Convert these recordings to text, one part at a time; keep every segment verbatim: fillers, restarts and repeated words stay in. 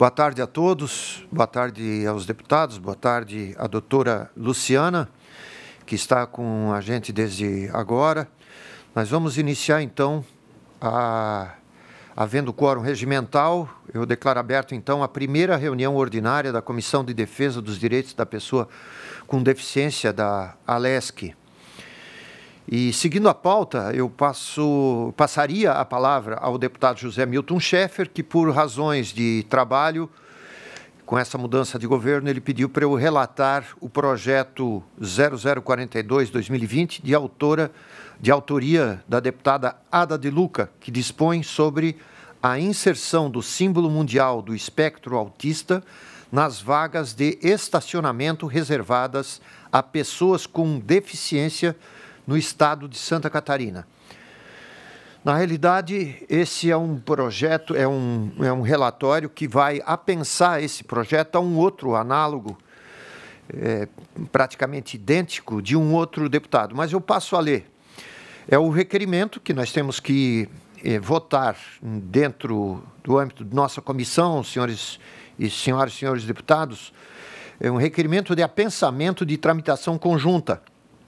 Boa tarde a todos, boa tarde aos deputados, boa tarde à doutora Luciana, que está com a gente desde agora. Nós vamos iniciar, então, a, havendo quórum regimental, eu declaro aberto, então, a primeira reunião ordinária da Comissão de Defesa dos Direitos da Pessoa com Deficiência, da ALESC. E, seguindo a pauta, eu passo, passaria a palavra ao deputado José Milton Schaeffer, que, por razões de trabalho, com essa mudança de governo, ele pediu para eu relatar o projeto zero zero quarenta e dois barra dois mil e vinte, de, autora, de autoria da deputada Ada de Luca, que dispõe sobre a inserção do símbolo mundial do espectro autista nas vagas de estacionamento reservadas a pessoas com deficiência no estado de Santa Catarina. Na realidade, esse é um projeto, é um, é um relatório que vai apensar esse projeto a um outro análogo, é, praticamente idêntico, de um outro deputado. Mas eu passo a ler. É o requerimento que nós temos que é, votar dentro do âmbito de nossa comissão, senhores e senhoras e senhores deputados, é um requerimento de apensamento de tramitação conjunta.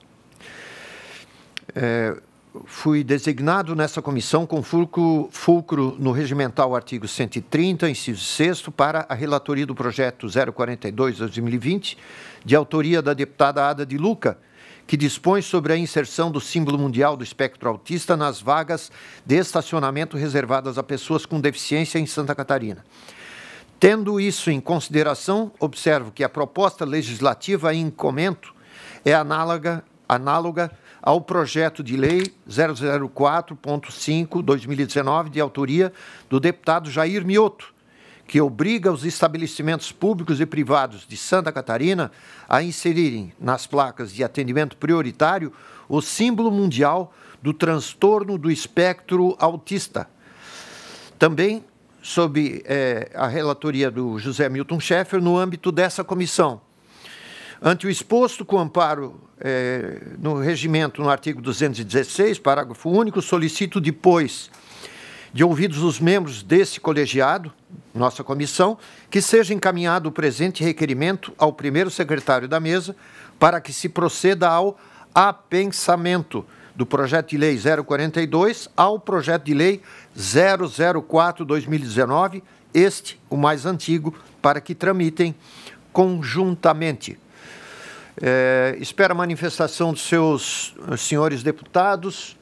É, fui designado nessa comissão com fulcro, fulcro no regimental artigo cento e trinta, inciso sexto, para a relatoria do projeto zero quarenta e dois barra dois mil e vinte, de autoria da deputada Ada de Luca, que dispõe sobre a inserção do símbolo mundial do espectro autista nas vagas de estacionamento reservadas a pessoas com deficiência em Santa Catarina. Tendo isso em consideração, observo que a proposta legislativa em comento é análoga, análoga ao projeto de lei zero zero quatro ponto cinco barra dois mil e dezenove, de autoria do deputado Jair Mioto, que obriga os estabelecimentos públicos e privados de Santa Catarina a inserirem nas placas de atendimento prioritário o símbolo mundial do transtorno do espectro autista. Também sob eh, a relatoria do José Milton Schaeffer, no âmbito dessa comissão. Ante o exposto, com amparo eh, no regimento, no artigo duzentos e dezesseis, parágrafo único, solicito depois de ouvidos os membros desse colegiado, nossa comissão, que seja encaminhado o presente requerimento ao primeiro secretário da mesa para que se proceda ao apensamento do projeto de lei zero quarenta e dois ao projeto de lei zero zero quatro barra dois mil e dezenove, este, o mais antigo, para que tramitem conjuntamente. É, espero a manifestação dos seus senhores deputados.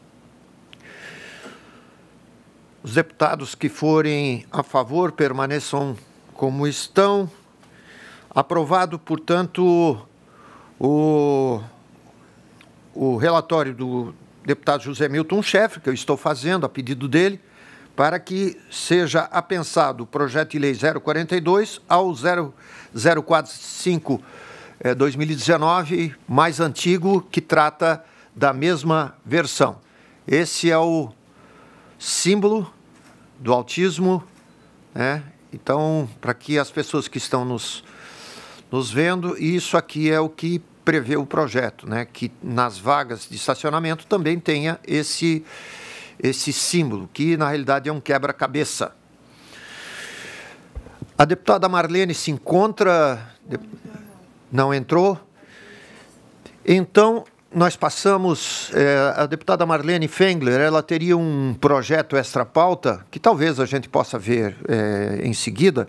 Os deputados que forem a favor permaneçam como estão. Aprovado, portanto, o, o relatório do deputado José Milton Schaeffer, que eu estou fazendo a pedido dele, para que seja apensado o projeto de lei zero quarenta e dois ao zero zero quatro cinco barra dois mil e dezenove, mais antigo, que trata da mesma versão. Esse é o símbolo do autismo, né? Então, para que as pessoas que estão nos, nos vendo, isso aqui é o que prevê o projeto, né? Que nas vagas de estacionamento também tenha esse, esse símbolo, que na realidade é um quebra-cabeça. A deputada Marlene se encontra... Não entrou? Então, nós passamos, é, a deputada Marlene Fengler, ela teria um projeto extra-pauta, que talvez a gente possa ver é, em seguida,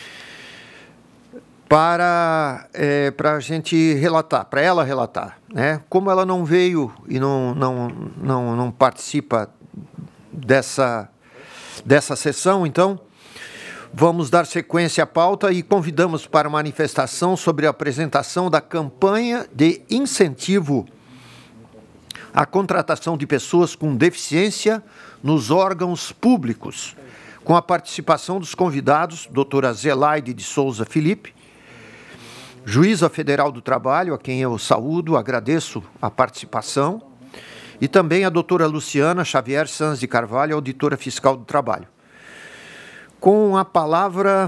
para, é, para a gente relatar, para ela relatar, né? Como ela não veio e não, não, não, não participa dessa, dessa sessão, então, vamos dar sequência à pauta e convidamos para manifestação sobre a apresentação da campanha de incentivo à contratação de pessoas com deficiência nos órgãos públicos, com a participação dos convidados, doutora Zelaide de Souza Felipe, juíza federal do trabalho, a quem eu saúdo, agradeço a participação, e também a doutora Luciana Xavier Sanz de Carvalho, auditora fiscal do trabalho. Com a palavra,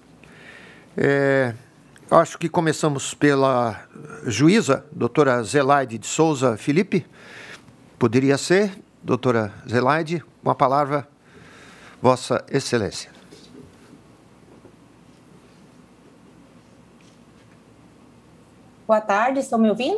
é, acho que começamos pela juíza, doutora Zelaide de Souza Felipe. Poderia ser, doutora Zelaide, com a palavra, Vossa Excelência. Boa tarde, estão me ouvindo?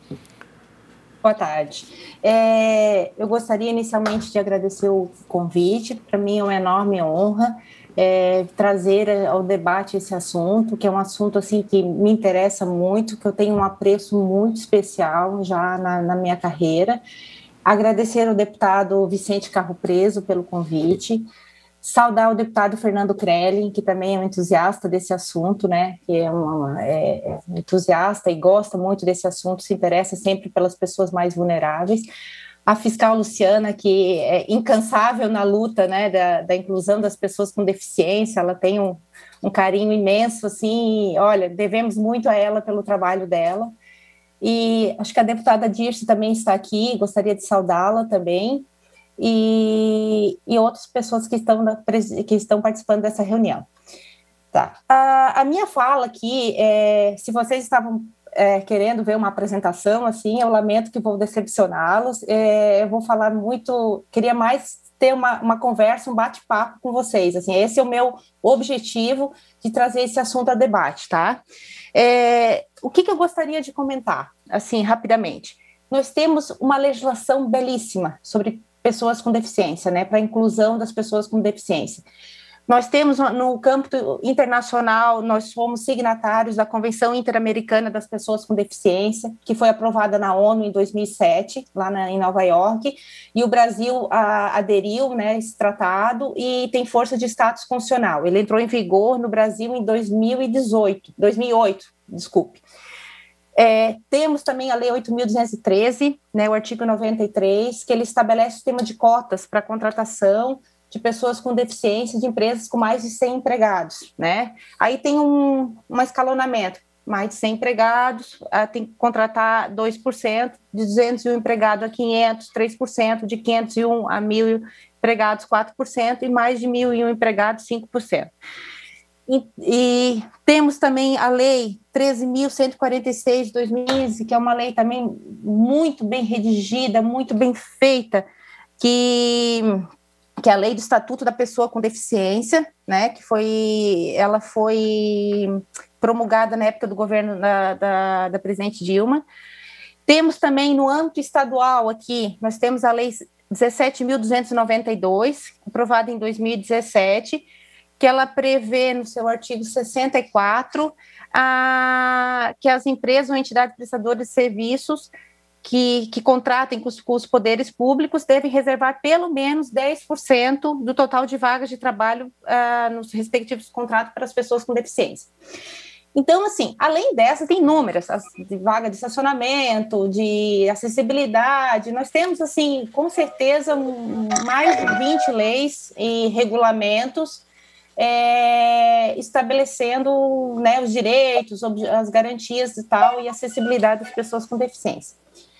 Boa tarde. É, eu gostaria inicialmente de agradecer o convite. Para mim é uma enorme honra é, trazer ao debate esse assunto, que é um assunto assim que me interessa muito, que eu tenho um apreço muito especial já na, na minha carreira. Agradecer ao deputado Vicente Carro Preso pelo convite. Saudar o deputado Fernando Crelin, que também é um entusiasta desse assunto, né? Que é, uma, é, é um entusiasta e gosta muito desse assunto, se interessa sempre pelas pessoas mais vulneráveis. A fiscal Luciana, que é incansável na luta, né, da, da inclusão das pessoas com deficiência, ela tem um, um carinho imenso, assim, olha, devemos muito a ela pelo trabalho dela. E acho que a deputada Dirce também está aqui, gostaria de saudá-la também. E, e outras pessoas que estão, na, que estão participando dessa reunião. Tá. A, a minha fala aqui, é, se vocês estavam é, querendo ver uma apresentação, assim, eu lamento que vou decepcioná-los, é, eu vou falar muito, queria mais ter uma, uma conversa, um bate-papo com vocês, assim, esse é o meu objetivo de trazer esse assunto a debate, tá? É, o que, que eu gostaria de comentar, assim, rapidamente? Nós temos uma legislação belíssima sobre pessoas com deficiência, né, para a inclusão das pessoas com deficiência. Nós temos no campo internacional, nós fomos signatários da Convenção Interamericana das Pessoas com Deficiência, que foi aprovada na ONU em dois mil e sete, lá na, em Nova York, e o Brasil a, aderiu, né, esse tratado e tem força de status constitucional. Ele entrou em vigor no Brasil em dois mil e dezoito, dois mil e oito, desculpe. É, temos também a Lei oito mil duzentos e treze, né, o artigo noventa e três, que ele estabelece o sistema de cotas para contratação de pessoas com deficiência de empresas com mais de cem empregados, né? Aí tem um, um escalonamento, mais de cem empregados, tem que contratar dois por cento, de duzentos e um empregados a quinhentos, três por cento, de quinhentos e um a mil empregados, quatro por cento, e mais de mil e um empregados, cinco por cento. E, e temos também a Lei treze mil cento e quarenta e seis de dois mil e quinze, que é uma lei também muito bem redigida, muito bem feita, que, que é a Lei do Estatuto da Pessoa com Deficiência, né, que foi, ela foi promulgada na época do governo da, da, da presidente Dilma. Temos também no âmbito estadual aqui, nós temos a Lei dezessete mil duzentos e noventa e dois, aprovada em dois mil e dezessete, que ela prevê no seu artigo sessenta e quatro a, que as empresas ou entidades prestadoras de serviços que, que contratem com os, com os poderes públicos devem reservar pelo menos dez por cento do total de vagas de trabalho uh, nos respectivos contratos para as pessoas com deficiência. Então, assim, além dessa, tem inúmeras, as de vaga de estacionamento, de acessibilidade, nós temos, assim, com certeza, um, mais de vinte leis e regulamentos É, estabelecendo, né, os direitos, as garantias e tal, e acessibilidade das pessoas com deficiência.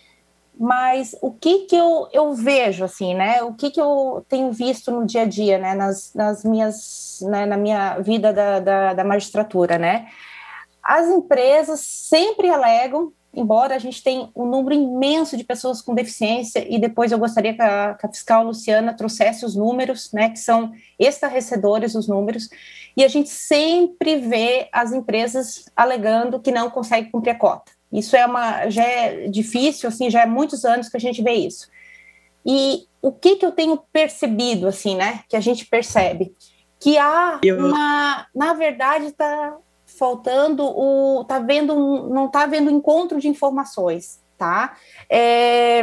Mas o que que eu, eu vejo, assim, né, o que que eu tenho visto no dia a dia, né, nas, nas minhas, né, na minha vida da, da, da magistratura, né, as empresas sempre alegam, embora a gente tenha um número imenso de pessoas com deficiência, e depois eu gostaria que a, que a fiscal Luciana trouxesse os números, né, que são estarrecedores os números, e a gente sempre vê as empresas alegando que não conseguem cumprir a cota. Isso é uma, já é difícil, assim, já é muitos anos que a gente vê isso. E o que que eu tenho percebido, assim, né, que a gente percebe? Que há uma, na verdade, está faltando o, tá vendo, um, não está havendo encontro de informações, tá? É,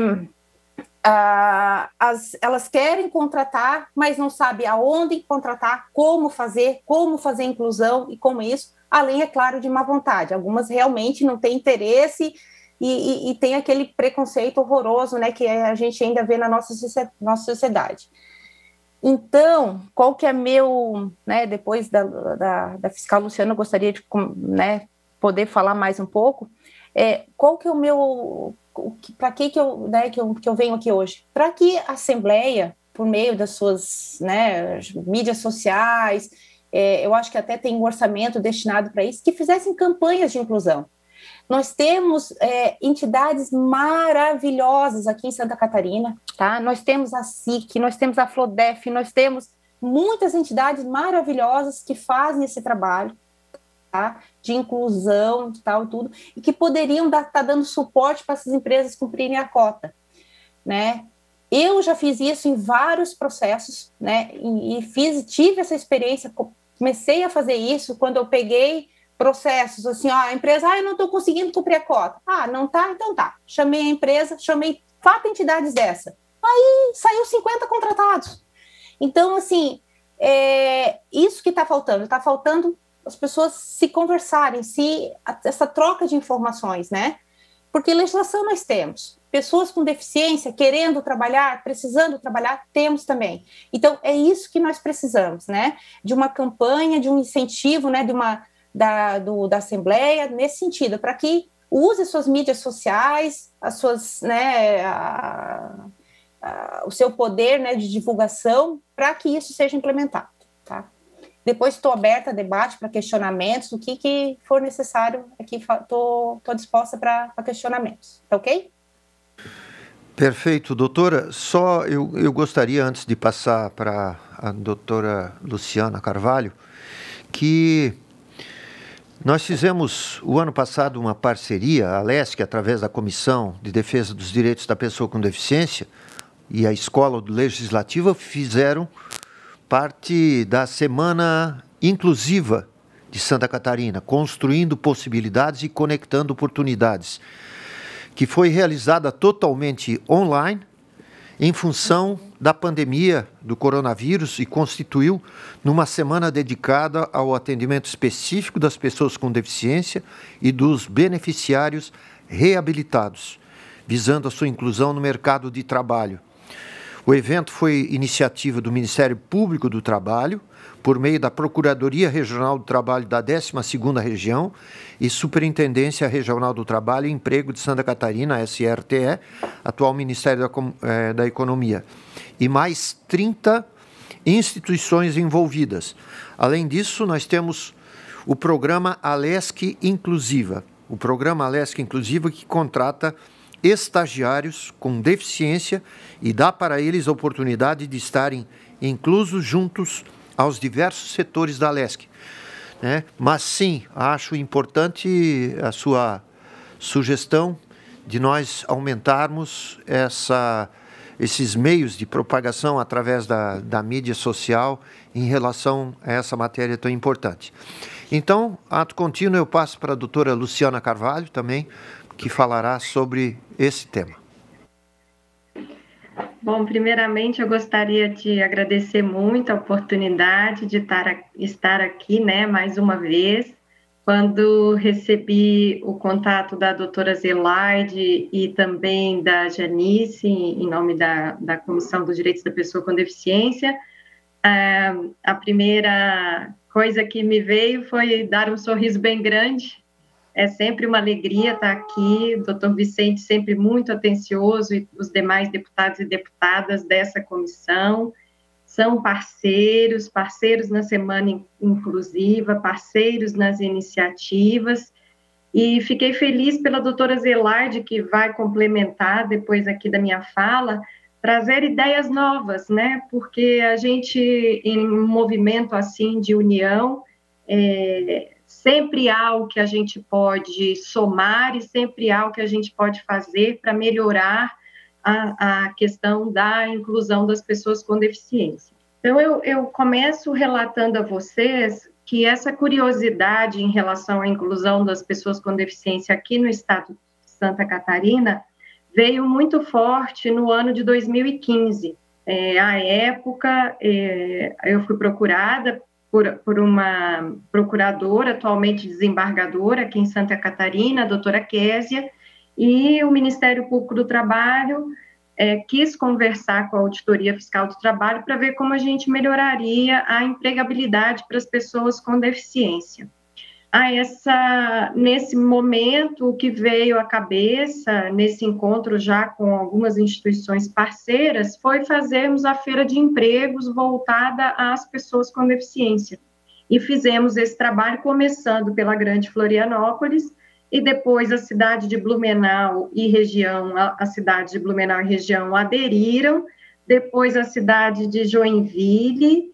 a, as, elas querem contratar, mas não sabem aonde contratar, como fazer, como fazer inclusão e como isso, além, é claro, de má vontade. Algumas realmente não têm interesse e, e, e tem aquele preconceito horroroso, né, que a gente ainda vê na nossa, nossa sociedade. Então, qual que é meu, né, depois da, da, da fiscal Luciana, eu gostaria de, né, poder falar mais um pouco, é, qual que é o meu, para que que eu, né, que eu, que eu venho aqui hoje? Para que a Assembleia, por meio das suas, né, mídias sociais, é, eu acho que até tem um orçamento destinado para isso, que fizessem campanhas de inclusão. Nós temos é, entidades maravilhosas aqui em Santa Catarina, tá? Nós temos a S I C, nós temos a Flodef, nós temos muitas entidades maravilhosas que fazem esse trabalho, tá? De inclusão, tal, tudo, e que poderiam estar tá dando suporte para essas empresas cumprirem a cota, né? Eu já fiz isso em vários processos, né? E, e fiz, tive essa experiência, comecei a fazer isso quando eu peguei processos, assim, ó, a empresa, ah, eu não estou conseguindo cumprir a cota. Ah, não tá? Então tá. Chamei a empresa, chamei quatro entidades dessa. Aí saiu cinquenta contratados. Então, assim, é isso que está faltando. Está faltando as pessoas se conversarem, se, essa troca de informações, né? Porque legislação nós temos. Pessoas com deficiência querendo trabalhar, precisando trabalhar, temos também. Então, é isso que nós precisamos, né? De uma campanha, de um incentivo, né? De uma, da, do, da Assembleia, nesse sentido, para que use suas mídias sociais, as suas, né, a, a, o seu poder, né, de divulgação, para que isso seja implementado, tá? Depois estou aberta a debate, para questionamentos, o que, que for necessário, aqui estou disposta para questionamentos, tá ok? Perfeito, doutora. Só eu, eu gostaria, antes de passar para a doutora Luciana Carvalho, que nós fizemos, o ano passado, uma parceria, a Alesc, através da Comissão de Defesa dos Direitos da Pessoa com Deficiência, e a Escola Legislativa fizeram parte da Semana Inclusiva de Santa Catarina, construindo possibilidades e conectando oportunidades, que foi realizada totalmente online, em função da pandemia do coronavírus, e constituiu numa semana dedicada ao atendimento específico das pessoas com deficiência e dos beneficiários reabilitados, visando a sua inclusão no mercado de trabalho. O evento foi iniciativa do Ministério Público do Trabalho, por meio da Procuradoria Regional do Trabalho da décima segunda Região e Superintendência Regional do Trabalho e Emprego de Santa Catarina, S R T E, atual Ministério da, eh, da Economia, e mais trinta instituições envolvidas. Além disso, nós temos o programa Alesc Inclusiva, o programa Alesc Inclusiva que contrata estagiários com deficiência e dá para eles a oportunidade de estarem inclusos juntos aos diversos setores da Alesc, né? Mas sim, acho importante a sua sugestão de nós aumentarmos essa, esses meios de propagação através da, da mídia social em relação a essa matéria tão importante. Então, ato contínuo, eu passo para a doutora Luciana Carvalho também, que falará sobre esse tema. Bom, primeiramente eu gostaria de agradecer muito a oportunidade de estar aqui, né, mais uma vez. Quando recebi o contato da doutora Zelaide e também da Janice, em nome da, da Comissão dos Direitos da Pessoa com Deficiência, a primeira coisa que me veio foi dar um sorriso bem grande. É sempre uma alegria estar aqui, o doutor Vicente sempre muito atencioso e os demais deputados e deputadas dessa comissão são parceiros, parceiros na Semana Inclusiva, parceiros nas iniciativas, e fiquei feliz pela doutora Zelaide, que vai complementar depois aqui da minha fala, trazer ideias novas, né, porque a gente, em um movimento assim de união, é, sempre há o que a gente pode somar e sempre há o que a gente pode fazer para melhorar a, a questão da inclusão das pessoas com deficiência. Então, eu, eu começo relatando a vocês que essa curiosidade em relação à inclusão das pessoas com deficiência aqui no estado de Santa Catarina veio muito forte no ano de dois mil e quinze. É, à época, é, eu fui procurada Por, por uma procuradora, atualmente desembargadora aqui em Santa Catarina, a doutora Késia, e o Ministério Público do Trabalho é, quis conversar com a Auditoria Fiscal do Trabalho para ver como a gente melhoraria a empregabilidade para as pessoas com deficiência. Ah, essa, nesse momento, o que veio à cabeça, nesse encontro já com algumas instituições parceiras, foi fazermos a feira de empregos voltada às pessoas com deficiência. E fizemos esse trabalho começando pela Grande Florianópolis, e depois a cidade de Blumenau e região, a, a cidade de Blumenau e região aderiram, depois a cidade de Joinville,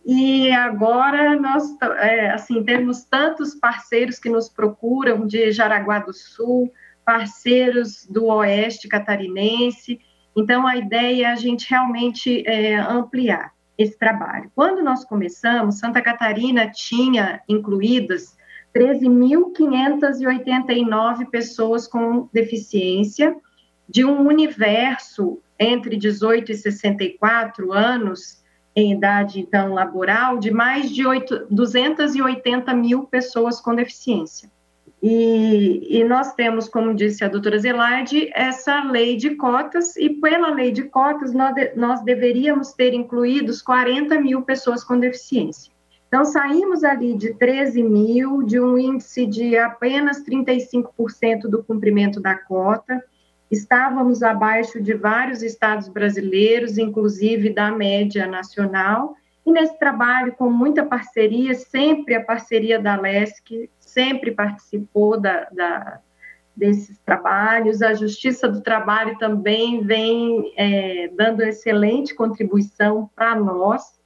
E agora nós é, assim, temos tantos parceiros que nos procuram de Jaraguá do Sul, parceiros do Oeste catarinense. Então, a ideia é a gente realmente é, ampliar esse trabalho. Quando nós começamos, Santa Catarina tinha incluídas treze mil quinhentas e oitenta e nove pessoas com deficiência, de um universo entre dezoito e sessenta e quatro anos, em idade, então, laboral, de mais de duzentas e oitenta mil pessoas com deficiência. E, e nós temos, como disse a doutora Zelaide, essa lei de cotas, e pela lei de cotas nós, de, nós deveríamos ter incluídos quarenta mil pessoas com deficiência. Então, saímos ali de treze mil, de um índice de apenas trinta e cinco por cento do cumprimento da cota, estávamos abaixo de vários estados brasileiros, inclusive da média nacional, e nesse trabalho, com muita parceria, sempre a parceria da Lesc, sempre participou da, da, desses trabalhos, a Justiça do Trabalho também vem é, dando excelente contribuição para nós,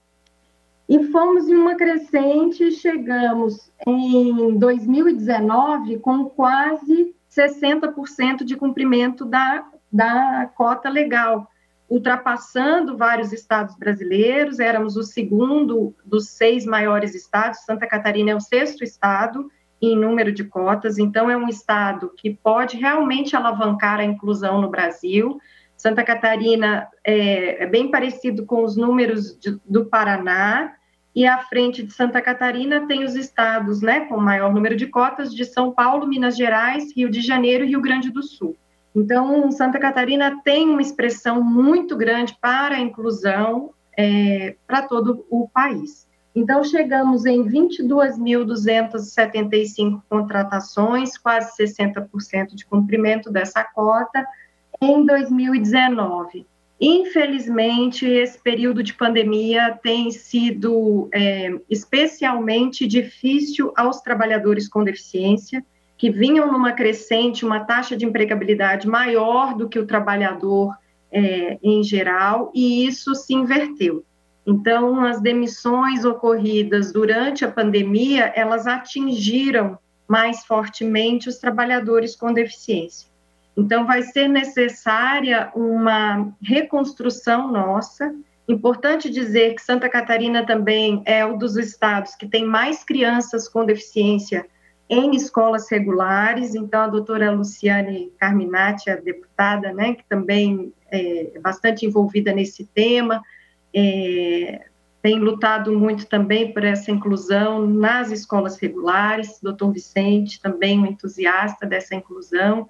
e fomos em uma crescente, chegamos em dois mil e dezenove com quase sessenta por cento de cumprimento da, da cota legal, ultrapassando vários estados brasileiros, éramos o segundo dos seis maiores estados, Santa Catarina é o sexto estado em número de cotas, então é um estado que pode realmente alavancar a inclusão no Brasil. Santa Catarina é, é bem parecido com os números de, do Paraná, e à frente de Santa Catarina tem os estados, né, com maior número de cotas, de São Paulo, Minas Gerais, Rio de Janeiro e Rio Grande do Sul. Então, Santa Catarina tem uma expressão muito grande para a inclusão é, para todo o país. Então, chegamos em vinte e duas mil duzentas e setenta e cinco contratações, quase sessenta por cento de cumprimento dessa cota, em dois mil e dezenove. Infelizmente, esse período de pandemia tem sido é, especialmente difícil aos trabalhadores com deficiência, que vinham numa crescente, uma taxa de empregabilidade maior do que o trabalhador é, em geral, e isso se inverteu. Então, as demissões ocorridas durante a pandemia, elas atingiram mais fortemente os trabalhadores com deficiência. Então, vai ser necessária uma reconstrução nossa. Importante dizer que Santa Catarina também é um dos estados que tem mais crianças com deficiência em escolas regulares. Então, a doutora Luciane Carminati, a deputada, né, que também é bastante envolvida nesse tema, é, tem lutado muito também por essa inclusão nas escolas regulares. Doutor Vicente, também um entusiasta dessa inclusão.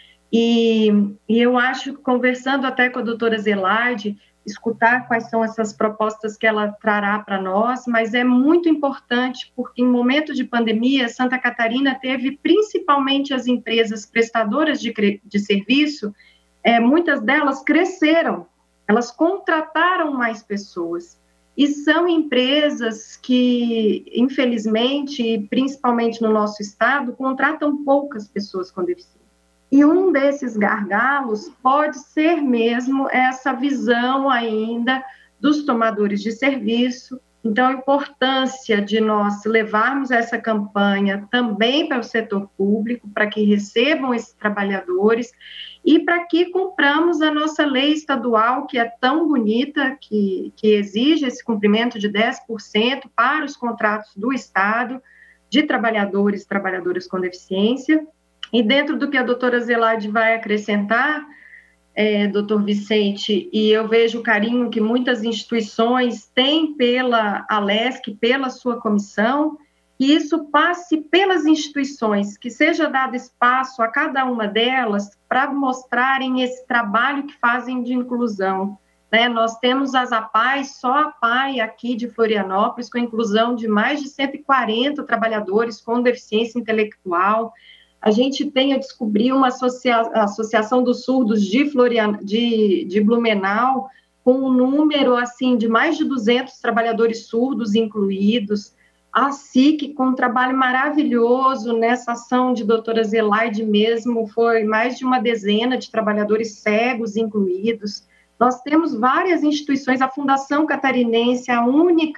E, e eu acho, conversando até com a doutora Zelaide, escutar quais são essas propostas que ela trará para nós, mas é muito importante porque em momento de pandemia, Santa Catarina teve principalmente as empresas prestadoras de, de serviço, é, muitas delas cresceram, elas contrataram mais pessoas, e são empresas que, infelizmente, principalmente no nosso estado, contratam poucas pessoas com deficiência. E um desses gargalos pode ser mesmo essa visão ainda dos tomadores de serviço. Então, a importância de nós levarmos essa campanha também para o setor público, para que recebam esses trabalhadores e para que cumpramos a nossa lei estadual, que é tão bonita, que, que exige esse cumprimento de dez por cento para os contratos do Estado de trabalhadores e trabalhadoras com deficiência. E dentro do que a doutora Zelaide vai acrescentar, é, doutor Vicente, e eu vejo o carinho que muitas instituições têm pela Alesc, pela sua comissão, que isso passe pelas instituições, que seja dado espaço a cada uma delas para mostrarem esse trabalho que fazem de inclusão. Né? Nós temos as APAES, só a APAE aqui de Florianópolis, com a inclusão de mais de cento e quarenta trabalhadores com deficiência intelectual. A gente tem a descobrir uma associa associação dos surdos de, Florian de, de Blumenau, com um número assim, de mais de duzentos trabalhadores surdos incluídos, a S I C, com um trabalho maravilhoso nessa ação de doutora Zelaide mesmo, foi mais de uma dezena de trabalhadores cegos incluídos. Nós temos várias instituições, a Fundação Catarinense, a única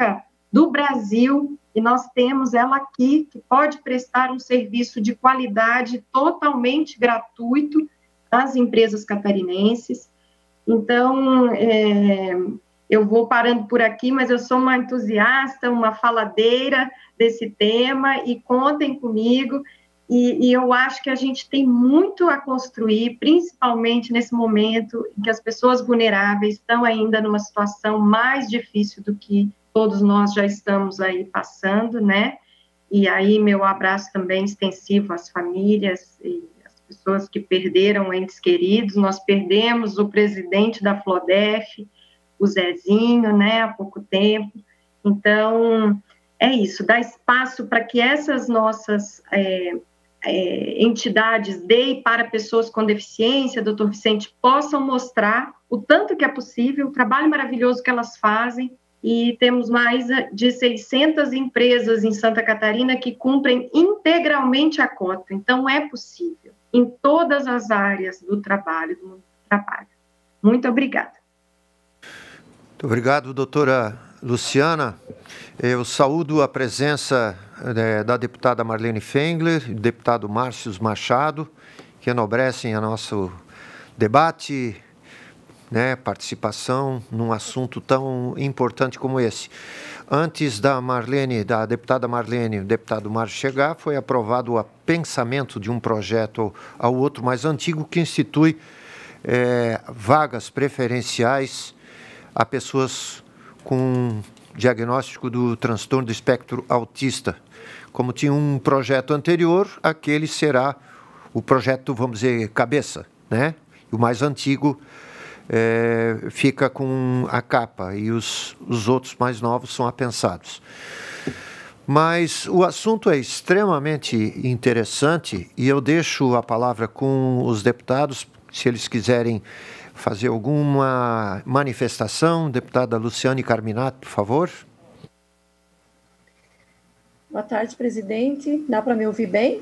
do Brasil, e nós temos ela aqui, que pode prestar um serviço de qualidade totalmente gratuito às empresas catarinenses. Então, é, eu vou parando por aqui, mas eu sou uma entusiasta, uma faladeira desse tema, e contem comigo, e, e eu acho que a gente tem muito a construir, principalmente nesse momento em que as pessoas vulneráveis estão ainda numa situação mais difícil do que todos nós já estamos aí passando, né? E aí meu abraço também extensivo às famílias e às pessoas que perderam entes queridos. Nós perdemos o presidente da Flodef, o Zezinho, né, há pouco tempo. Então, é isso, dá espaço para que essas nossas é, é, entidades D E I para pessoas com deficiência, doutor Vicente, possam mostrar o tanto que é possível, o trabalho maravilhoso que elas fazem. E temos mais de seiscentas empresas em Santa Catarina que cumprem integralmente a cota. Então, é possível, em todas as áreas do trabalho, do mundo do trabalho. Muito obrigada. Muito obrigado, doutora Luciana. Eu saúdo a presença é, da deputada Marlene Fengler e do deputado Márcio Machado, que enobrecem o nosso debate, né, participação num assunto tão importante como esse. Antes da Marlene, da deputada Marlene e o deputado Márcio chegar, foi aprovado o pensamento de um projeto ao outro mais antigo que institui é, vagas preferenciais a pessoas com diagnóstico do transtorno do espectro autista. Como tinha um projeto anterior, aquele será o projeto, vamos dizer, cabeça, né? O mais antigo É, fica com a capa e os, os outros mais novos são apensados. Mas o assunto é extremamente interessante e eu deixo a palavra com os deputados, se eles quiserem fazer alguma manifestação. Deputada Luciane Carminato, por favor. Boa tarde, presidente. Dá para me ouvir bem?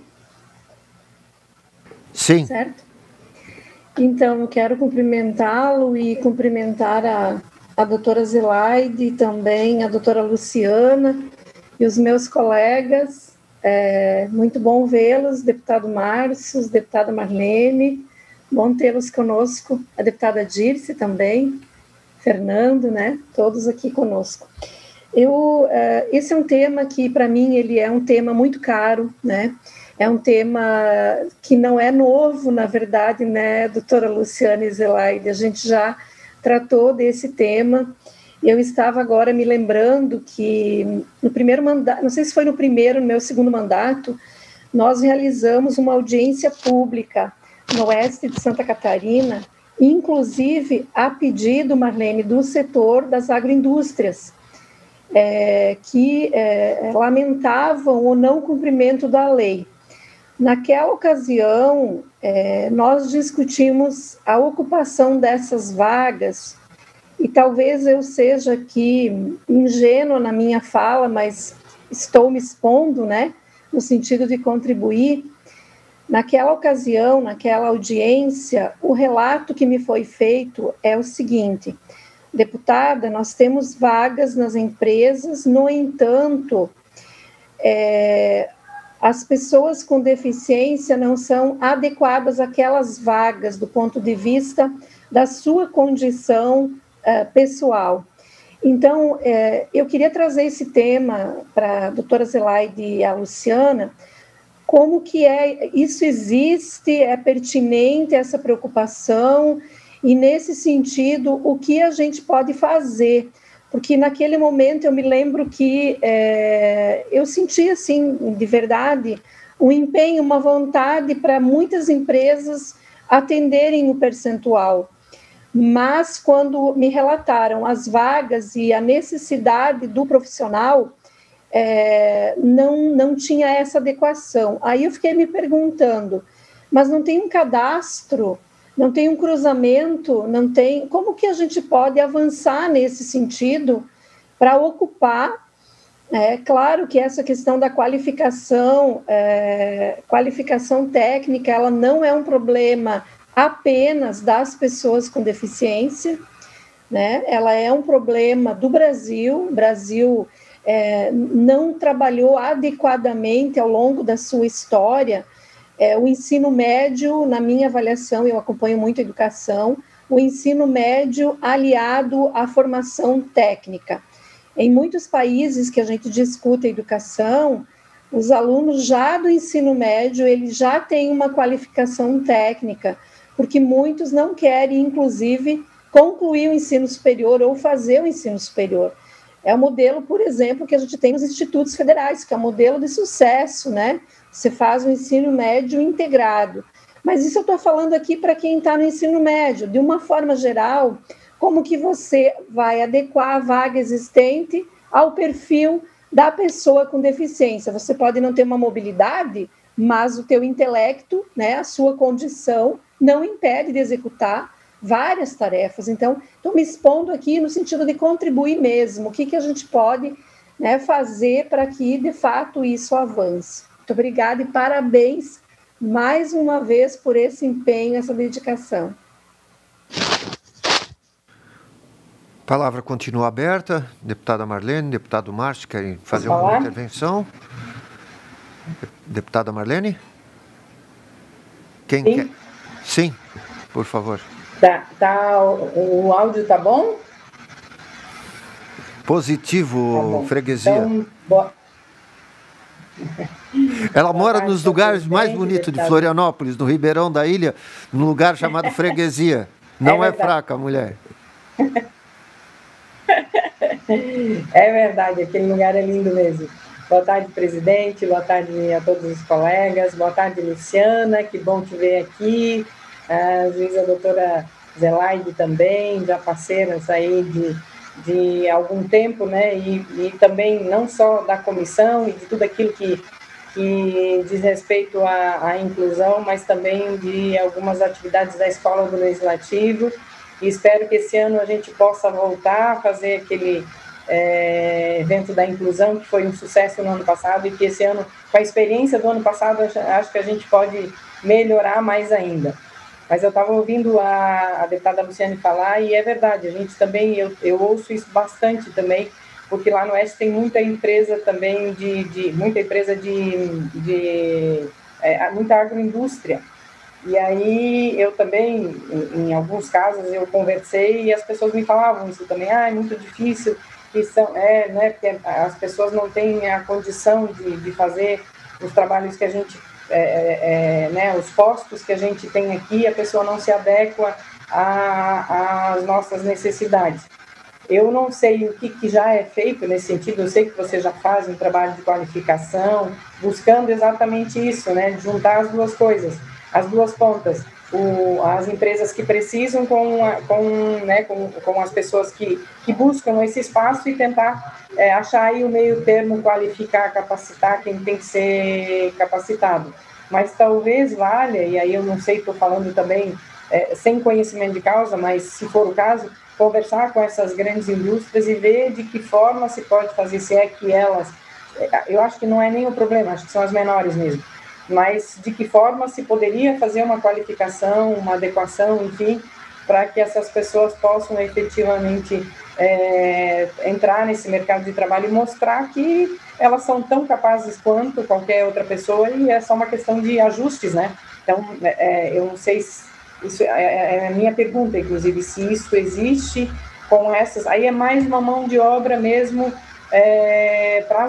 Sim. Certo? Então, eu quero cumprimentá-lo e cumprimentar a, a doutora Zelaide e também a doutora Luciana e os meus colegas. É muito bom vê-los, deputado Márcio, deputada Marlene, bom tê-los conosco, a deputada Dirce também, Fernando, né, todos aqui conosco. Eu, é, esse é um tema que, para mim, ele é um tema muito caro, né? É um tema que não é novo, na verdade, né, doutora Luciana e Zelaide? A gente já tratou desse tema. Eu estava agora me lembrando que no primeiro mandato, não sei se foi no primeiro, no meu segundo mandato, nós realizamos uma audiência pública no oeste de Santa Catarina, inclusive a pedido, Marlene, do setor das agroindústrias, é, que é, lamentavam o não cumprimento da lei. Naquela ocasião, é, nós discutimos a ocupação dessas vagas, e talvez eu seja aqui ingênua na minha fala, mas estou me expondo, né, no sentido de contribuir. Naquela ocasião, naquela audiência, o relato que me foi feito é o seguinte: deputada, nós temos vagas nas empresas, no entanto, é, as pessoas com deficiência não são adequadas àquelas vagas do ponto de vista da sua condição uh, pessoal. Então, eh, eu queria trazer esse tema para a doutora Zelaide e a Luciana, como que é, isso existe, é pertinente essa preocupação, e nesse sentido, o que a gente pode fazer? Porque naquele momento eu me lembro que é, eu senti, assim, de verdade, um empenho, uma vontade para muitas empresas atenderem o percentual. Mas quando me relataram as vagas e a necessidade do profissional, é, não, não tinha essa adequação. Aí eu fiquei me perguntando, mas não tem um cadastro? Não tem um cruzamento, não tem... Como que a gente pode avançar nesse sentido para ocupar? É claro que essa questão da qualificação, é, qualificação técnica, ela não é um problema apenas das pessoas com deficiência, né? Ela é um problema do Brasil. O Brasil é, não trabalhou adequadamente ao longo da sua história é, o ensino médio, na minha avaliação, eu acompanho muito a educação, o ensino médio aliado à formação técnica. Em muitos países que a gente discute a educação, os alunos já do ensino médio, eles já têm uma qualificação técnica, porque muitos não querem, inclusive, concluir o ensino superior ou fazer o ensino superior. É o modelo, por exemplo, que a gente tem nos institutos federais, que é um modelo de sucesso, né? Você faz o ensino médio integrado. Mas isso eu estou falando aqui para quem está no ensino médio. De uma forma geral, como que você vai adequar a vaga existente ao perfil da pessoa com deficiência? Você pode não ter uma mobilidade, mas o teu intelecto, né, a sua condição, não impede de executar várias tarefas. Então, estou me expondo aqui no sentido de contribuir mesmo. O que, que a gente pode, né, fazer para que, de fato, isso avance. Muito obrigada e parabéns mais uma vez por esse empenho, essa dedicação. A palavra continua aberta. Deputada Marlene, deputado Márcio, querem fazer alguma falar? intervenção? Deputada Marlene? Quem Sim. quer? Sim, por favor. Tá, tá, o, o áudio tá bom? Positivo, tá bom. Freguesia. Então, bo... Ela mora nos lugares mais bonitos de Florianópolis, no Ribeirão da Ilha, num lugar chamado Freguesia. Não é, é fraca a mulher. É verdade, aquele lugar é lindo mesmo. Boa tarde, presidente, boa tarde a todos os colegas, boa tarde, Luciana, que bom te ver aqui, a juíza doutora Zelaide também, já parceiras aí de, de algum tempo, né, e, e também não só da comissão e de tudo aquilo que, que diz respeito à, à inclusão, mas também de algumas atividades da Escola do Legislativo, e espero que esse ano a gente possa voltar a fazer aquele é, evento da inclusão, que foi um sucesso no ano passado, e que esse ano, com a experiência do ano passado, acho que a gente pode melhorar mais ainda. Mas eu estava ouvindo a, a deputada Luciane falar, e é verdade, a gente também, eu, eu ouço isso bastante também, porque lá no Oeste tem muita empresa também, de, de muita empresa de, de é, muita agroindústria. E aí eu também, em, em alguns casos, eu conversei e as pessoas me falavam isso também, ah, é muito difícil, que são, é, né, porque as pessoas não têm a condição de, de fazer os trabalhos que a gente, é, é, né, os postos que a gente tem aqui, a pessoa não se adequa às nossas necessidades. Eu não sei o que, que já é feito nesse sentido, eu sei que você já faz um trabalho de qualificação, buscando exatamente isso, né, juntar as duas coisas, as duas pontas, o, as empresas que precisam com, a, com, né, com, com as pessoas que, que buscam esse espaço e tentar é, achar aí o meio termo, qualificar, capacitar quem tem que ser capacitado. Mas talvez valha, e aí eu não sei, estou falando também é, sem conhecimento de causa, mas se for o caso, conversar com essas grandes indústrias e ver de que forma se pode fazer, se é que elas, eu acho que não é nem o problema, acho que são as menores mesmo, mas de que forma se poderia fazer uma qualificação, uma adequação, enfim, para que essas pessoas possam efetivamente é, entrar nesse mercado de trabalho e mostrar que elas são tão capazes quanto qualquer outra pessoa, e é só uma questão de ajustes, né? Então, é, eu não sei se isso é, é a minha pergunta, inclusive, se isso existe com essas, aí é mais uma mão de obra mesmo é, para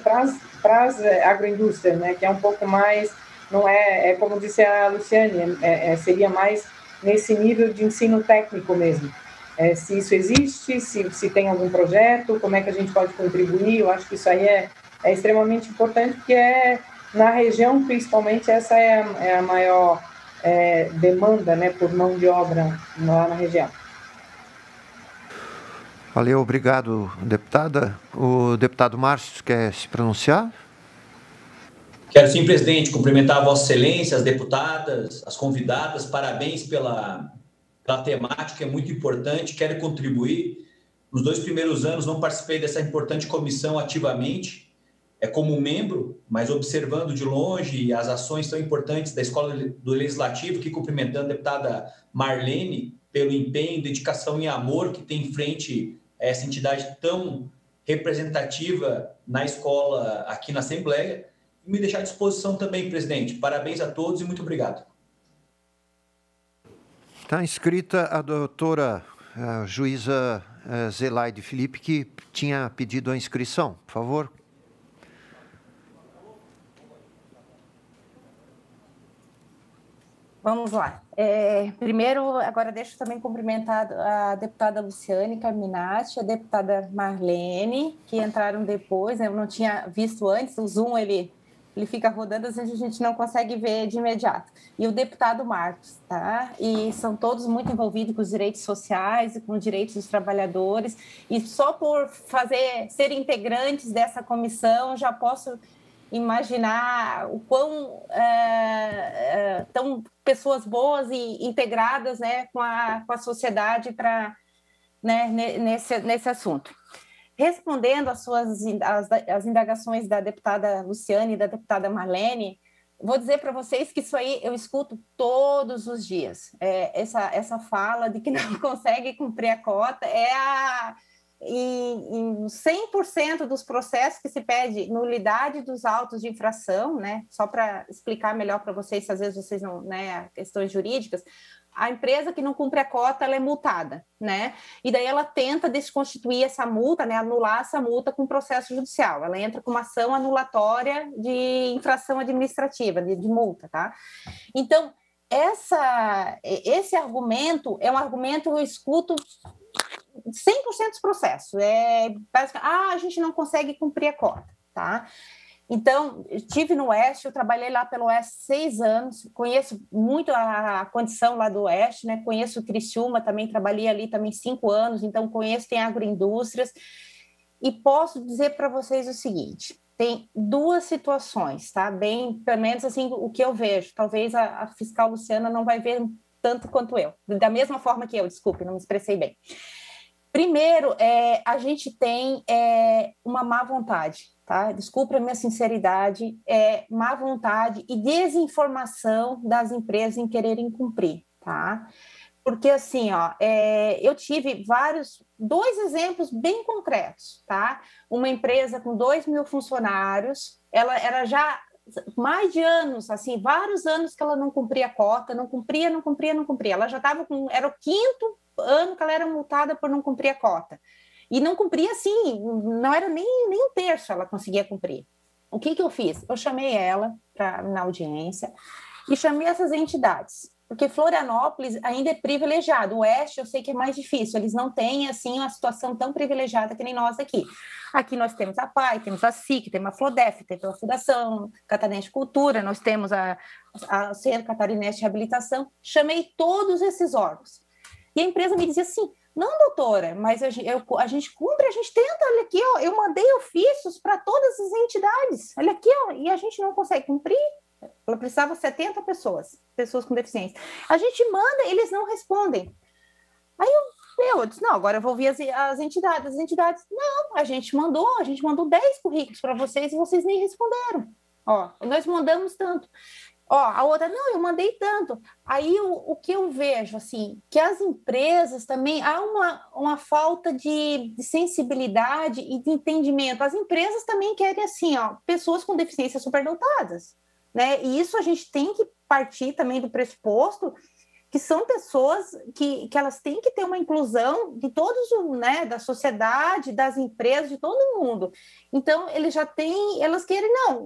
as agroindústrias, né, que é um pouco mais, não é, é como disse a Luciane, é, é, seria mais nesse nível de ensino técnico mesmo, é, se isso existe, se, se tem algum projeto, como é que a gente pode contribuir, eu acho que isso aí é, é extremamente importante, porque é, na região, principalmente, essa é a, é a maior É, demanda, né, por mão de obra lá na região. Valeu, obrigado, deputada. O deputado Márcio quer se pronunciar? Quero sim, presidente, cumprimentar a Vossa Excelência, as deputadas, as convidadas, parabéns pela, pela temática, é muito importante, quero contribuir. Nos dois primeiros anos não participei dessa importante comissão ativamente, é como membro, mas observando de longe as ações tão importantes da Escola do Legislativo, que cumprimentando a deputada Marlene pelo empenho, dedicação e amor que tem em frente a essa entidade tão representativa na escola, aqui na Assembleia, e me deixar à disposição também, presidente. Parabéns a todos e muito obrigado. Está inscrita a doutora a juíza a Zelaide Felipe, que tinha pedido a inscrição. Por favor. Vamos lá. É, primeiro, agora deixa eu também cumprimentar a deputada Luciane Carminati, a deputada Marlene, que entraram depois, né? Eu não tinha visto antes, o Zoom, ele, ele fica rodando, às vezes a gente não consegue ver de imediato. E o deputado Marcos, tá? E são todos muito envolvidos com os direitos sociais e com os direitos dos trabalhadores, e só por fazer, ser integrantes dessa comissão, já posso imaginar o quão é, é, tão pessoas boas e integradas, né, com a, com a sociedade para, né, nesse, nesse assunto. Respondendo às suas as, as indagações da deputada Luciane e da deputada Marlene, vou dizer para vocês que isso aí eu escuto todos os dias. É, essa, essa fala de que não consegue cumprir a cota é a... Em, em cem por cento dos processos que se pede nulidade dos autos de infração, né? Só para explicar melhor para vocês, se às vezes vocês não, né, questões jurídicas, a empresa que não cumpre a cota, ela é multada, né? E daí ela tenta desconstituir essa multa, né, anular essa multa com processo judicial. Ela entra com uma ação anulatória de infração administrativa, de, de multa, tá? Então, essa, esse argumento é um argumento que eu escuto cem por cento dos processos. É, ah, a gente não consegue cumprir a cota, tá? Então, estive no Oeste, eu trabalhei lá pelo Oeste seis anos, conheço muito a, a condição lá do Oeste, né? Conheço o Criciúma, também trabalhei ali também cinco anos, então conheço, tem agroindústrias, e posso dizer para vocês o seguinte, tem duas situações, tá? Bem, pelo menos assim, o que eu vejo, talvez a, a fiscal Luciana não vai ver tanto quanto eu, da mesma forma que eu, desculpe, não me expressei bem. Primeiro, é, a gente tem é, uma má vontade, tá? Desculpa a minha sinceridade, é má vontade e desinformação das empresas em quererem cumprir, tá? Porque, assim, ó, é, eu tive vários, dois exemplos bem concretos, tá? Uma empresa com dois mil funcionários, ela era já mais de anos, assim, vários anos que ela não cumpria a cota, não cumpria, não cumpria, não cumpria. Ela já estava com, era o quinto ano que ela era multada por não cumprir a cota. E não cumpria, assim, não era nem, nem um terço ela conseguia cumprir. O que que eu fiz? Eu chamei ela pra, na audiência e chamei essas entidades, porque Florianópolis ainda é privilegiado. O Oeste eu sei que é mais difícil, eles não têm, assim, uma situação tão privilegiada que nem nós aqui. Aqui nós temos a P A I, temos a S I C, temos a Flodef, temos a Fundação Catarinense de Cultura, nós temos a, a Centro Catarinense de Reabilitação. Chamei todos esses órgãos. E a empresa me dizia assim, não, doutora, mas a gente, eu, a gente cumpre, a gente tenta, olha aqui, ó, eu mandei ofícios para todas as entidades, olha aqui, ó, e a gente não consegue cumprir. Ela precisava setenta pessoas, pessoas com deficiência. A gente manda, eles não respondem. Aí eu, eu disse, não, agora eu vou ouvir as, as entidades. As entidades, não, a gente mandou, a gente mandou dez currículos para vocês e vocês nem responderam. Ó, nós mandamos tanto. Ó, a outra, não, eu mandei tanto. Aí o, o que eu vejo, assim, que as empresas também, há uma, uma falta de, de sensibilidade e de entendimento. As empresas também querem, assim, ó, pessoas com deficiência superdotadas, né? E isso a gente tem que partir também do pressuposto que são pessoas que, que elas têm que ter uma inclusão de todos, né, da sociedade, das empresas, de todo mundo. Então, eles já têm, elas querem,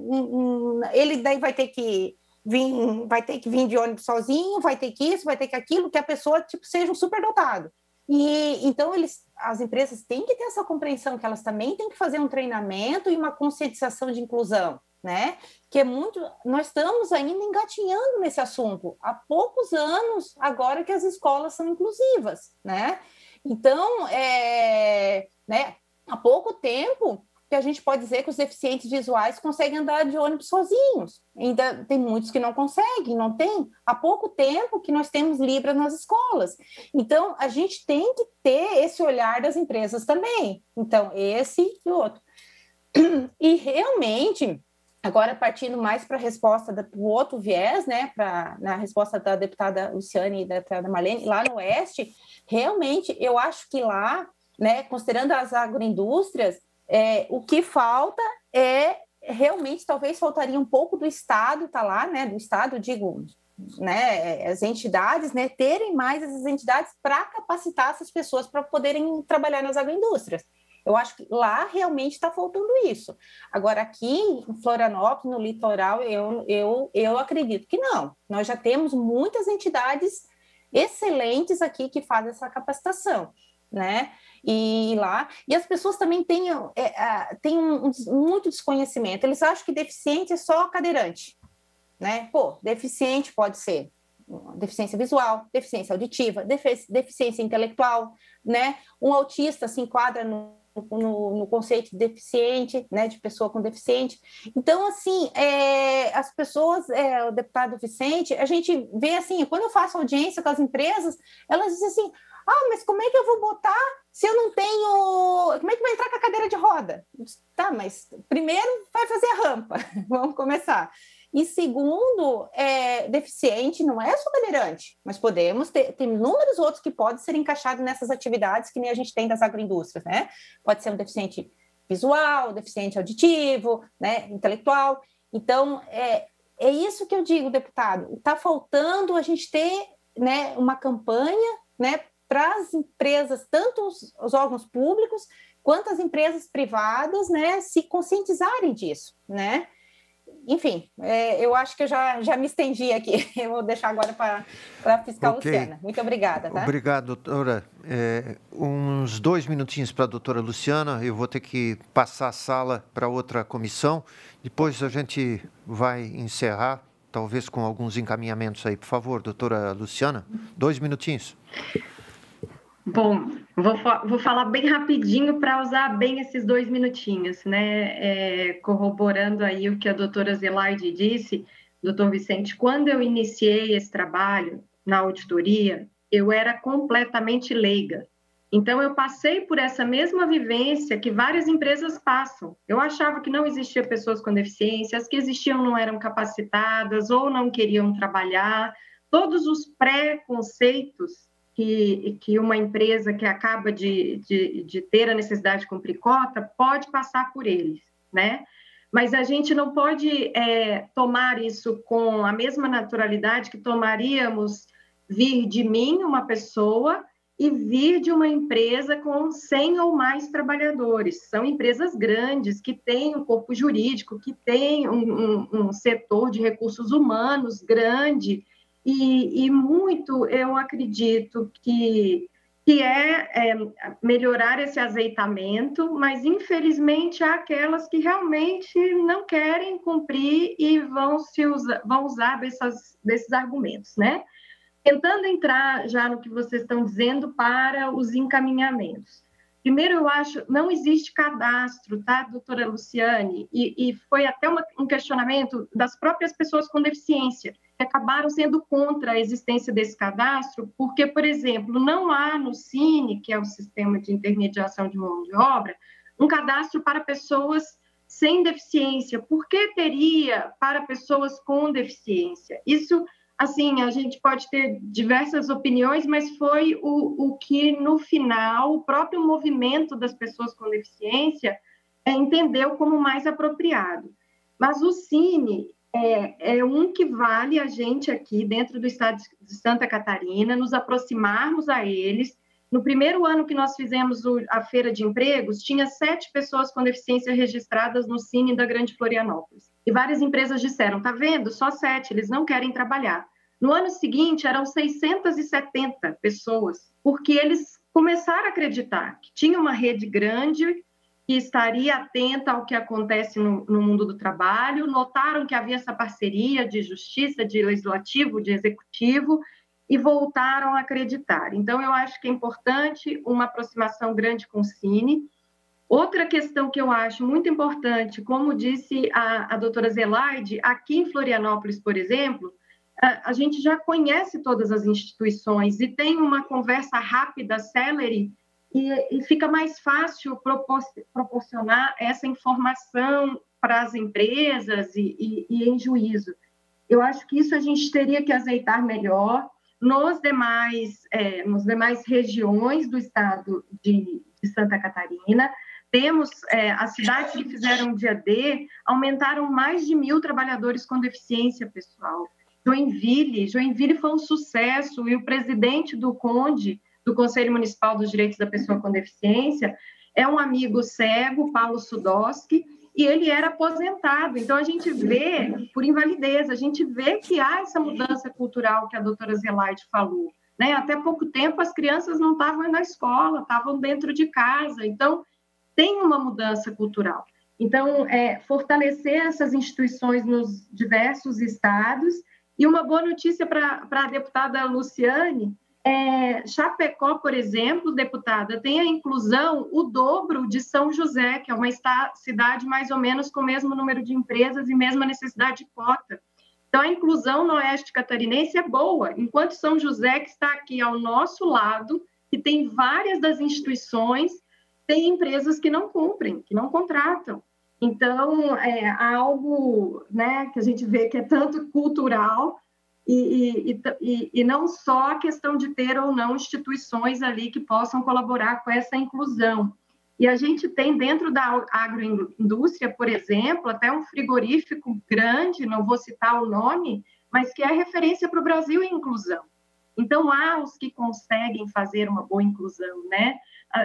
não, ele daí vai ter que vir, vai ter que vir de ônibus sozinho, vai ter que isso, vai ter que aquilo, que a pessoa, tipo, seja um superdotado. E, então, eles, as empresas têm que ter essa compreensão que elas também têm que fazer um treinamento e uma conscientização de inclusão, né? Que é muito... Nós estamos ainda engatinhando nesse assunto. Há poucos anos, agora que as escolas são inclusivas, né? Então, é, né, há pouco tempo que a gente pode dizer que os deficientes visuais conseguem andar de ônibus sozinhos. Ainda tem muitos que não conseguem, não tem. Há pouco tempo que nós temos Libras nas escolas. Então, a gente tem que ter esse olhar das empresas também. Então, esse e outro. E realmente, agora partindo mais para a resposta do outro viés, né, pra, na resposta da deputada Luciane e da deputada Marlene, lá no Oeste, realmente, eu acho que lá, né, considerando as agroindústrias, É, o que falta é, realmente, talvez faltaria um pouco do Estado, tá lá, né, do Estado, digo, né, as entidades, né, terem mais essas entidades para capacitar essas pessoas para poderem trabalhar nas agroindústrias. Eu acho que lá realmente está faltando isso. Agora, aqui em Florianópolis, no litoral, eu, eu, eu acredito que não. Nós já temos muitas entidades excelentes aqui que fazem essa capacitação, né? E lá, e as pessoas também têm, é, têm um, um, muito desconhecimento. Eles acham que deficiente é só cadeirante, né? Pô, deficiente pode ser deficiência visual, deficiência auditiva, defici- deficiência intelectual, né? Um autista se enquadra no No, no conceito de deficiente, né, de pessoa com deficiente. Então, assim, é, as pessoas, é, o deputado Vicente, a gente vê assim, quando eu faço audiência com as empresas, elas dizem assim, ah, mas como é que eu vou botar se eu não tenho... Como é que vai entrar com a cadeira de roda? Tá, mas primeiro vai fazer a rampa, vamos começar. E segundo, é, deficiente não é só cadeirante, mas podemos ter, tem inúmeros outros que podem ser encaixados nessas atividades que nem a gente tem das agroindústrias, né? Pode ser um deficiente visual, deficiente auditivo, né, intelectual. Então, é, é isso que eu digo, deputado, está faltando a gente ter, né, uma campanha, né, para as empresas, tanto os, os órgãos públicos quanto as empresas privadas, né, se conscientizarem disso, né? Enfim, é, eu acho que eu já, já me estendi aqui. Eu vou deixar agora para a fiscal okay. Luciana. Muito obrigada. Tá? Obrigado, doutora. É, uns dois minutinhos para a doutora Luciana. Eu vou ter que passar a sala para outra comissão. Depois a gente vai encerrar, talvez com alguns encaminhamentos aí. Por favor, doutora Luciana, dois minutinhos. Bom, vou, vou falar bem rapidinho para usar bem esses dois minutinhos, né? É, corroborando aí o que a doutora Zelaide disse, doutor Vicente, quando eu iniciei esse trabalho na auditoria, eu era completamente leiga. Então, eu passei por essa mesma vivência que várias empresas passam. Eu achava que não existia pessoas com deficiência, as que existiam não eram capacitadas ou não queriam trabalhar. Todos os preconceitos Que, que uma empresa que acaba de, de, de ter a necessidade de cumprir cota pode passar por eles, né? Mas a gente não pode é, tomar isso com a mesma naturalidade que tomaríamos vir de mim, uma pessoa, e vir de uma empresa com cem ou mais trabalhadores. São empresas grandes, que têm um corpo jurídico, que têm um, um, um setor de recursos humanos grande. E, e muito, eu acredito que, que é, é melhorar esse azeitamento, mas, infelizmente, há aquelas que realmente não querem cumprir e vão, se usa, vão usar dessas, desses argumentos, né? Tentando entrar já no que vocês estão dizendo para os encaminhamentos. Primeiro, eu acho, não existe cadastro, tá, doutora Luciane? E, e foi até uma, um questionamento das próprias pessoas com deficiência, que acabaram sendo contra a existência desse cadastro, porque, por exemplo, não há no Cine, que é o Sistema de Intermediação de Mão de Obra, um cadastro para pessoas sem deficiência. Por que teria para pessoas com deficiência? Isso, assim, a gente pode ter diversas opiniões, mas foi o, o que, no final, o próprio movimento das pessoas com deficiência é, entendeu como mais apropriado. Mas o Cine é, é um que vale a gente aqui, dentro do estado de Santa Catarina, nos aproximarmos a eles. No primeiro ano que nós fizemos o, a Feira de Empregos, tinha sete pessoas com deficiência registradas no Cine da Grande Florianópolis. E várias empresas disseram, tá vendo? Só sete, eles não querem trabalhar. No ano seguinte, eram seiscentas e setenta pessoas, porque eles começaram a acreditar que tinha uma rede grande, que estaria atenta ao que acontece no, no mundo do trabalho, notaram que havia essa parceria de justiça, de legislativo, de executivo, e voltaram a acreditar. Então, eu acho que é importante uma aproximação grande com o Cine. Outra questão que eu acho muito importante, como disse a, a doutora Zelaide, aqui em Florianópolis, por exemplo, a, a gente já conhece todas as instituições e tem uma conversa rápida, célere, e, e fica mais fácil propor, proporcionar essa informação para as empresas e, e, e em juízo. Eu acho que isso a gente teria que azeitar melhor nos demais, é, nos demais regiões do estado de, de Santa Catarina. temos, é, as cidades que fizeram o dia D aumentaram mais de mil trabalhadores com deficiência, pessoal. Joinville, Joinville foi um sucesso, e o presidente do CONDE, do Conselho Municipal dos Direitos da Pessoa com Deficiência, é um amigo cego, Paulo Sudoski, e ele era aposentado. Então, a gente vê, por invalidez, a gente vê que há essa mudança cultural que a doutora Zelaide falou, né? Até pouco tempo, as crianças não estavam na escola, estavam dentro de casa. Então, tem uma mudança cultural. Então, é, fortalecer essas instituições nos diversos estados. E uma boa notícia para a deputada Luciane, é, Chapecó, por exemplo, deputada, tem a inclusão o dobro de São José, que é uma esta, cidade mais ou menos com o mesmo número de empresas e mesma necessidade de cota. Então, a inclusão no oeste catarinense é boa, enquanto São José, que está aqui ao nosso lado, que tem várias das instituições, tem empresas que não cumprem, que não contratam. Então, é algo, né, que a gente vê que é tanto cultural e, e, e, e não só a questão de ter ou não instituições ali que possam colaborar com essa inclusão. E a gente tem dentro da agroindústria, por exemplo, até um frigorífico grande, não vou citar o nome, mas que é referência para o Brasil em inclusão. Então, há os que conseguem fazer uma boa inclusão, né?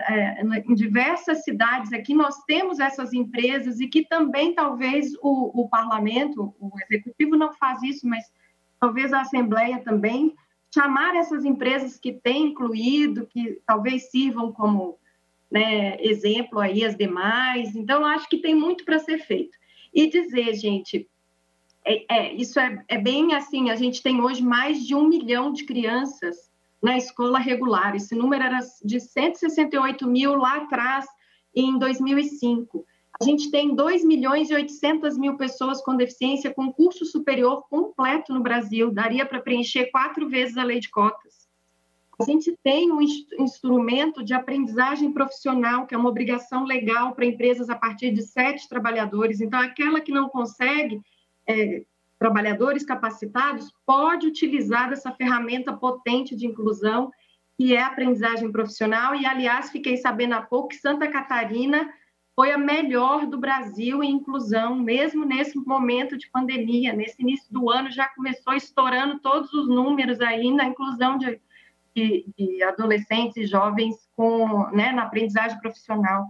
Em diversas cidades aqui nós temos essas empresas e que também talvez o, o parlamento, o executivo não faz isso, mas talvez a Assembleia também, chamar essas empresas que têm incluído, que talvez sirvam como, né, exemplo aí as demais. Então, acho que tem muito para ser feito. E dizer, gente, é, é, isso é, é bem assim, a gente tem hoje mais de um milhão de crianças na escola regular. Esse número era de cento e sessenta e oito mil lá atrás, em dois mil e cinco. A gente tem dois milhões e oitocentas mil pessoas com deficiência com curso superior completo no Brasil. Daria para preencher quatro vezes a lei de cotas. A gente tem um instrumento de aprendizagem profissional, que é uma obrigação legal para empresas a partir de sete trabalhadores. Então, aquela que não consegue... É, trabalhadores capacitados, pode utilizar essa ferramenta potente de inclusão, que é a aprendizagem profissional, e, aliás, fiquei sabendo há pouco que Santa Catarina foi a melhor do Brasil em inclusão, mesmo nesse momento de pandemia, nesse início do ano, já começou estourando todos os números aí na inclusão de, de, de adolescentes e jovens com, né, na aprendizagem profissional.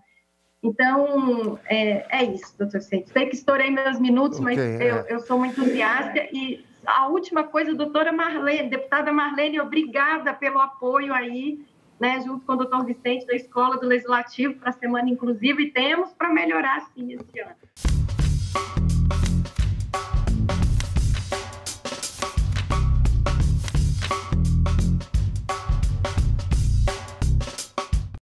Então, é, é isso, doutor Centes. Sei que estourei meus minutos, okay, mas é. eu, eu sou muito entusiasta. E a última coisa, doutora Marlene, deputada Marlene, obrigada pelo apoio aí, né, junto com o doutor Vicente da Escola do Legislativo para a Semana Inclusiva, e temos para melhorar sim esse ano.